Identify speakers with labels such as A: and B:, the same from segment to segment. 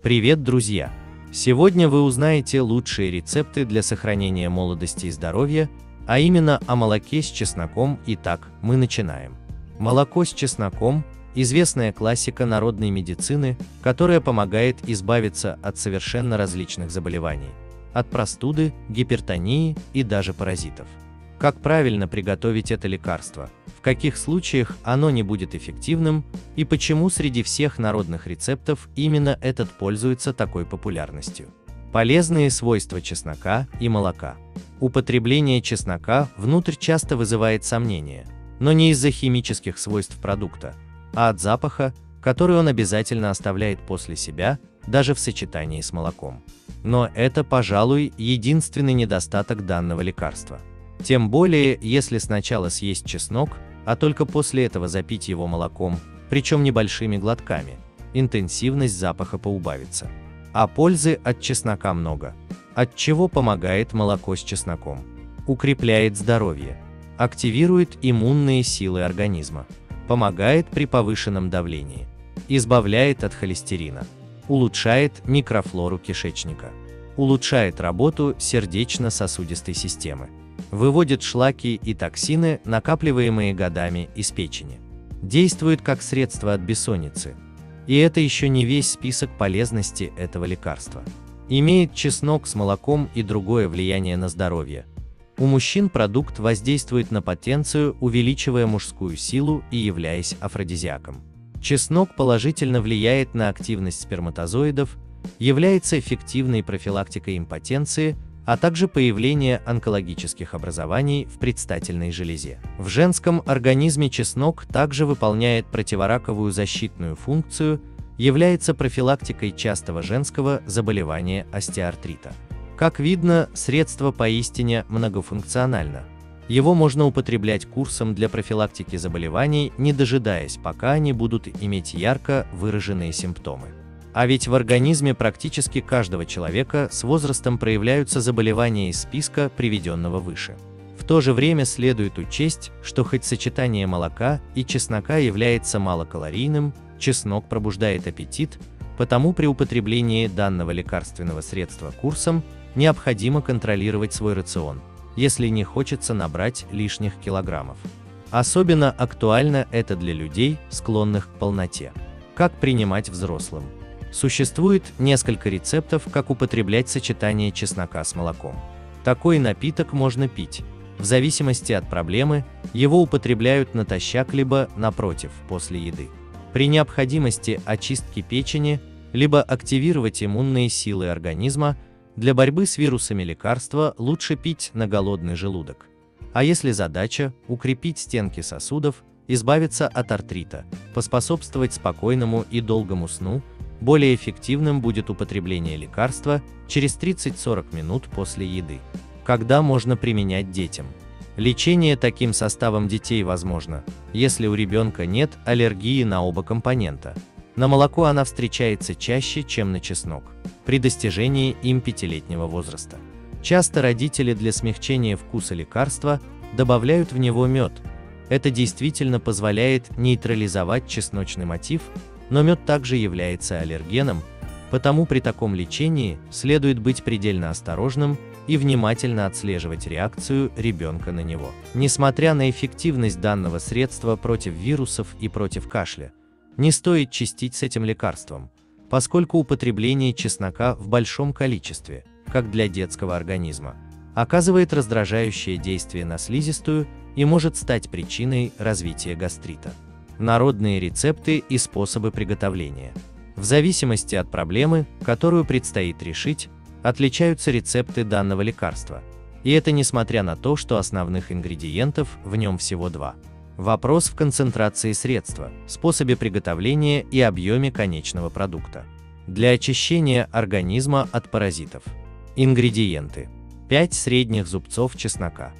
A: Привет, друзья! Сегодня вы узнаете лучшие рецепты для сохранения молодости и здоровья, а именно о молоке с чесноком. Итак, мы начинаем. Молоко с чесноком – известная классика народной медицины, которая помогает избавиться от совершенно различных заболеваний – от простуды, гипертонии и даже паразитов. Как правильно приготовить это лекарство? В каких случаях оно не будет эффективным и почему среди всех народных рецептов именно этот пользуется такой популярностью? Полезные свойства чеснока и молока. Употребление чеснока внутрь часто вызывает сомнения, но не из-за химических свойств продукта, а от запаха, который он обязательно оставляет после себя, даже в сочетании с молоком. Но это, пожалуй, единственный недостаток данного лекарства. Тем более, если сначала съесть чеснок, а только после этого запить его молоком, причем небольшими глотками, интенсивность запаха поубавится. А пользы от чеснока много. От чего помогает молоко с чесноком? Укрепляет здоровье, активирует иммунные силы организма, помогает при повышенном давлении, избавляет от холестерина, улучшает микрофлору кишечника, улучшает работу сердечно-сосудистой системы, выводит шлаки и токсины, накапливаемые годами из печени. Действует как средство от бессонницы. И это еще не весь список полезности этого лекарства. Имеет чеснок с молоком и другое влияние на здоровье. У мужчин продукт воздействует на потенцию, увеличивая мужскую силу и являясь афродизиаком. Чеснок положительно влияет на активность сперматозоидов, является эффективной профилактикой импотенции, а также появление онкологических образований в предстательной железе. В женском организме чеснок также выполняет противораковую защитную функцию, является профилактикой частого женского заболевания остеоартрита. Как видно, средство поистине многофункционально. Его можно употреблять курсом для профилактики заболеваний, не дожидаясь, пока они будут иметь ярко выраженные симптомы. А ведь в организме практически каждого человека с возрастом проявляются заболевания из списка, приведенного выше. В то же время следует учесть, что хоть сочетание молока и чеснока является малокалорийным, чеснок пробуждает аппетит, потому при употреблении данного лекарственного средства курсом необходимо контролировать свой рацион, если не хочется набрать лишних килограммов. Особенно актуально это для людей, склонных к полноте. Как принимать взрослым? Существует несколько рецептов, как употреблять сочетание чеснока с молоком. Такой напиток можно пить. В зависимости от проблемы, его употребляют натощак либо, напротив, после еды. При необходимости очистки печени, либо активировать иммунные силы организма, для борьбы с вирусами лекарства лучше пить на голодный желудок. А если задача – укрепить стенки сосудов, избавиться от артрита, поспособствовать спокойному и долгому сну, более эффективным будет употребление лекарства через 30-40 минут после еды. Когда можно применять детям? Лечение таким составом детей возможно, если у ребенка нет аллергии на оба компонента. На молоко она встречается чаще, чем на чеснок, при достижении им 5-летнего возраста. Часто родители для смягчения вкуса лекарства добавляют в него мед. Это действительно позволяет нейтрализовать чесночный мотив, но мед также является аллергеном, потому при таком лечении следует быть предельно осторожным и внимательно отслеживать реакцию ребенка на него. Несмотря на эффективность данного средства против вирусов и против кашля, не стоит чистить с этим лекарством, поскольку употребление чеснока в большом количестве, как для детского организма, оказывает раздражающее действие на слизистую и может стать причиной развития гастрита. Народные рецепты и способы приготовления. В зависимости от проблемы, которую предстоит решить, отличаются рецепты данного лекарства. И это несмотря на то, что основных ингредиентов в нем всего 2. Вопрос в концентрации средства, способе приготовления и объеме конечного продукта. Для очищения организма от паразитов. Ингредиенты. 5 средних зубцов чеснока.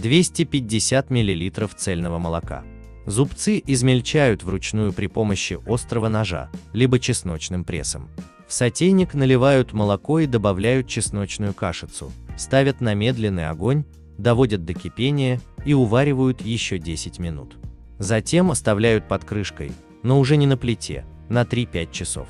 A: 250 мл цельного молока. Зубцы измельчают вручную при помощи острого ножа, либо чесночным прессом. В сотейник наливают молоко и добавляют чесночную кашицу, ставят на медленный огонь, доводят до кипения и уваривают еще 10 минут. Затем оставляют под крышкой, но уже не на плите, на 3-5 часов.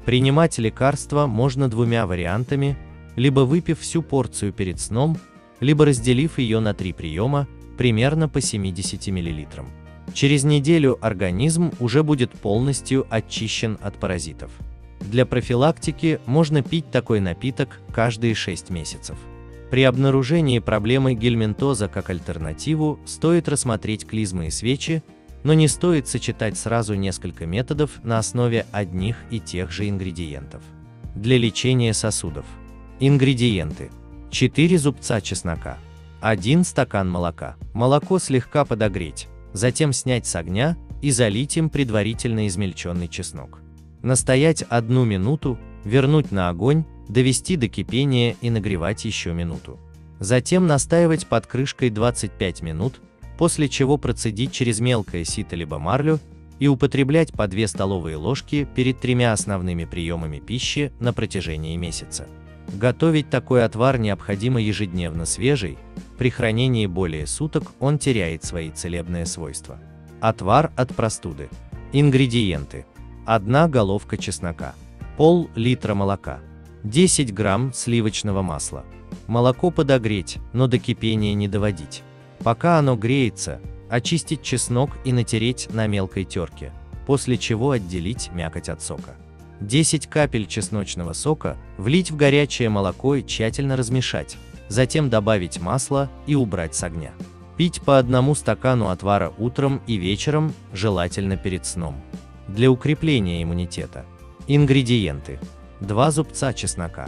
A: Принимать лекарство можно двумя вариантами, либо выпив всю порцию перед сном, либо разделив ее на 3 приема, примерно по 70 мл. Через неделю организм уже будет полностью очищен от паразитов. Для профилактики можно пить такой напиток каждые 6 месяцев. При обнаружении проблемы гельминтоза как альтернативу стоит рассмотреть клизмы и свечи, но не стоит сочетать сразу несколько методов на основе одних и тех же ингредиентов. Для лечения сосудов. Ингредиенты: 4 зубца чеснока, 1 стакан молока. Молоко слегка подогреть, затем снять с огня и залить им предварительно измельченный чеснок. Настоять 1 минуту, вернуть на огонь, довести до кипения и нагревать еще минуту. Затем настаивать под крышкой 25 минут, после чего процедить через мелкое сито либо марлю и употреблять по 2 столовые ложки перед 3 основными приемами пищи на протяжении месяца. Готовить такой отвар необходимо ежедневно свежий, при хранении более суток он теряет свои целебные свойства. Отвар от простуды. Ингредиенты: 1 головка чеснока, пол-литра молока, 10 грамм сливочного масла. Молоко подогреть, но до кипения не доводить. Пока оно греется, очистить чеснок и натереть на мелкой терке, после чего отделить мякоть от сока. 10 капель чесночного сока влить в горячее молоко и тщательно размешать, затем добавить масло и убрать с огня. Пить по 1 стакану отвара утром и вечером, желательно перед сном. Для укрепления иммунитета. Ингредиенты: 2 зубца чеснока,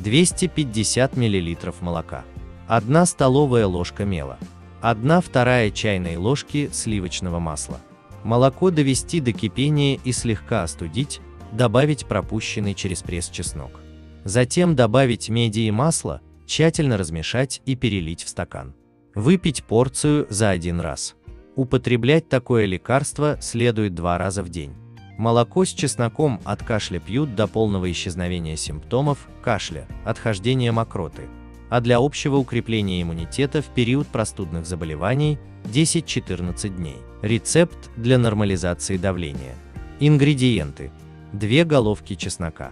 A: 250 мл молока, 1 столовая ложка мела, 1/2 чайной ложки сливочного масла. Молоко довести до кипения и слегка остудить, добавить пропущенный через пресс чеснок. Затем добавить меди и масло, тщательно размешать и перелить в стакан. Выпить порцию за 1 раз. Употреблять такое лекарство следует 2 раза в день. Молоко с чесноком от кашля пьют до полного исчезновения симптомов кашля, отхождения мокроты, а для общего укрепления иммунитета в период простудных заболеваний 10-14 дней. Рецепт для нормализации давления. Ингредиенты: 2 головки чеснока,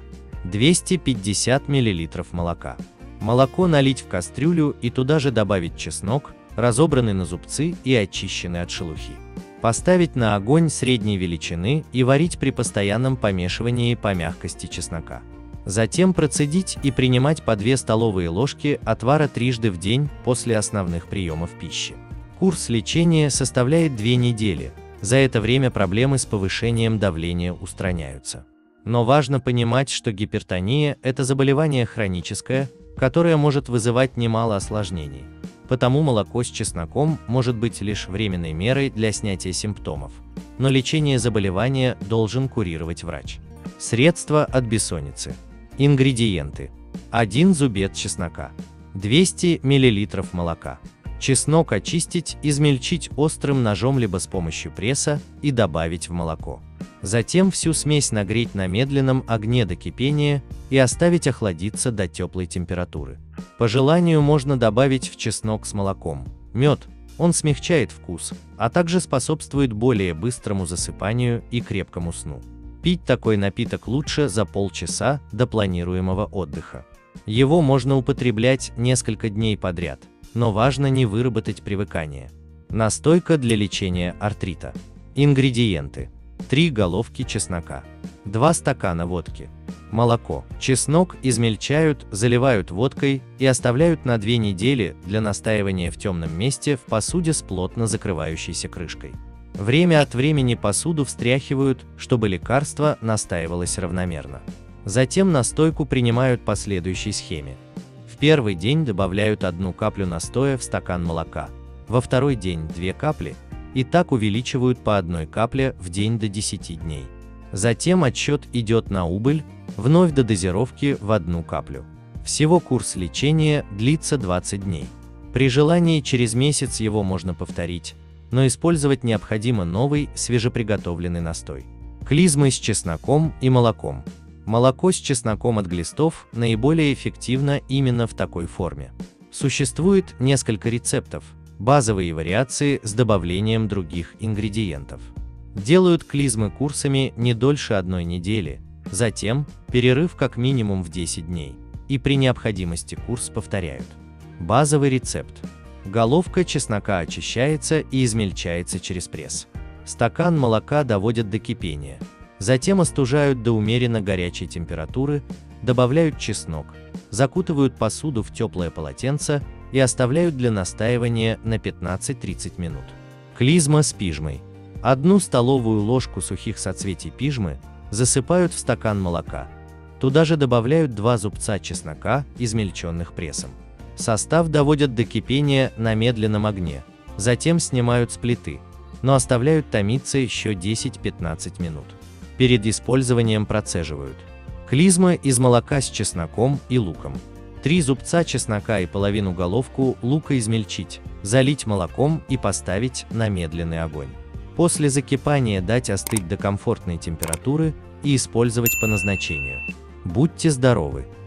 A: 250 мл молока. Молоко налить в кастрюлю и туда же добавить чеснок, разобранный на зубцы и очищенный от шелухи. Поставить на огонь средней величины и варить при постоянном помешивании по мягкости чеснока. Затем процедить и принимать по 2 столовые ложки отвара трижды в день после основных приемов пищи. Курс лечения составляет 2 недели. За это время проблемы с повышением давления устраняются. Но важно понимать, что гипертония – это заболевание хроническое, которое может вызывать немало осложнений. Потому молоко с чесноком может быть лишь временной мерой для снятия симптомов. Но лечение заболевания должен курировать врач. Средства от бессонницы. Ингредиенты: 1 зубец чеснока, 200 мл молока. Чеснок очистить, измельчить острым ножом либо с помощью пресса и добавить в молоко. Затем всю смесь нагреть на медленном огне до кипения и оставить охладиться до теплой температуры. По желанию можно добавить в чеснок с молоком мед, он смягчает вкус, а также способствует более быстрому засыпанию и крепкому сну. Пить такой напиток лучше за полчаса до планируемого отдыха. Его можно употреблять несколько дней подряд, но важно не выработать привыкание. Настойка для лечения артрита. Ингредиенты: 3 головки чеснока, 2 стакана водки, молоко. Чеснок измельчают, заливают водкой и оставляют на 2 недели для настаивания в темном месте в посуде с плотно закрывающейся крышкой. Время от времени посуду встряхивают, чтобы лекарство настаивалось равномерно. Затем настойку принимают по следующей схеме. В первый день добавляют 1 каплю настоя в стакан молока, во второй день 2 капли, и так увеличивают по 1 капле в день до 10 дней. Затем отсчет идет на убыль, вновь до дозировки в 1 каплю. Всего курс лечения длится 20 дней. При желании через месяц его можно повторить, но использовать необходимо новый свежеприготовленный настой. Клизмы с чесноком и молоком. Молоко с чесноком от глистов наиболее эффективно именно в такой форме. Существует несколько рецептов, базовые вариации с добавлением других ингредиентов. Делают клизмы курсами не дольше 1 недели, Затем перерыв как минимум в 10 дней. И при необходимости курс повторяют. Базовый рецепт. Головка чеснока очищается и измельчается через пресс. Стакан молока доводят до кипения. Затем остужают до умеренно горячей температуры, добавляют чеснок, закутывают посуду в теплое полотенце и оставляют для настаивания на 15-30 минут. Клизма с пижмой. 1 столовую ложку сухих соцветий пижмы засыпают в стакан молока. Туда же добавляют 2 зубца чеснока, измельченных прессом. Состав доводят до кипения на медленном огне, затем снимают с плиты, но оставляют томиться еще 10-15 минут. Перед использованием процеживают. Клизма из молока с чесноком и луком. 3 зубца чеснока и половину головку лука измельчить, залить молоком и поставить на медленный огонь. После закипания дать остыть до комфортной температуры и использовать по назначению. Будьте здоровы!